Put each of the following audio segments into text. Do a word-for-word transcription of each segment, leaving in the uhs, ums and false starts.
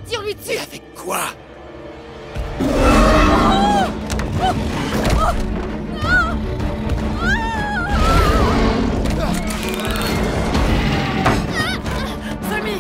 Tire-lui dessus! Et avec quoi? Samy!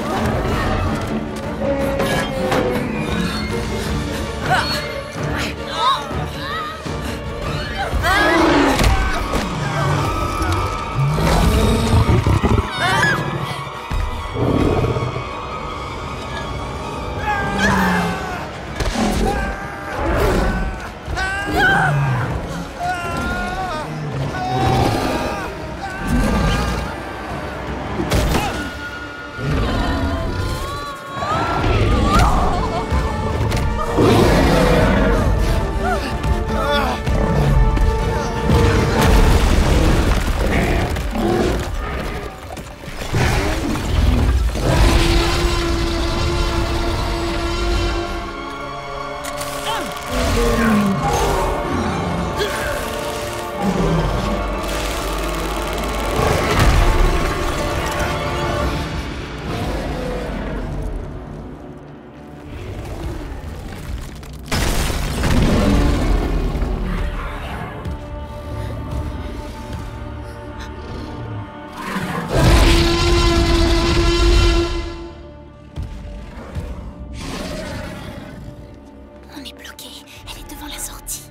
On est bloqué. Elle est devant la sortie.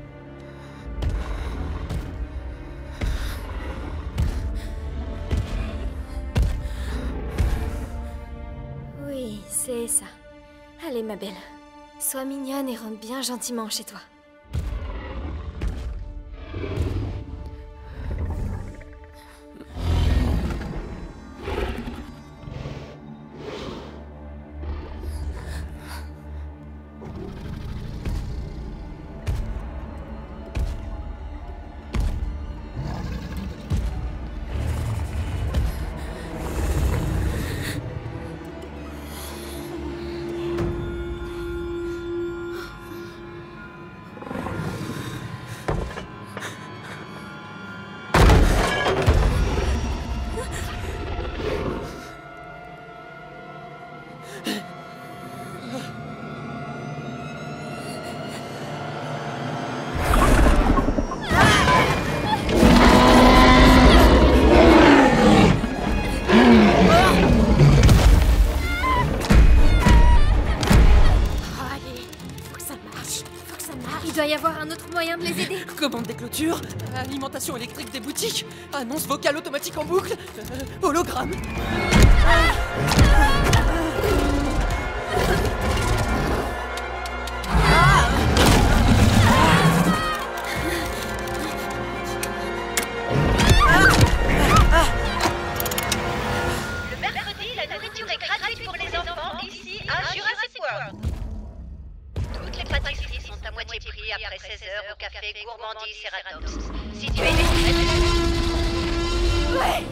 Oui, c'est ça. Allez, ma belle. Sois mignonne et rentre bien gentiment chez toi. Il doit y avoir un autre moyen de les aider. Commande des clôtures, alimentation électrique des boutiques, annonce vocale automatique en boucle, euh, hologramme. Le mercredi, la nourriture est gratuite pour les enfants ici à Jurassic World. Toutes les pâtisseries sont à moitié prix après seize heures au café Gourmandise Ceratops, situé... Ouais.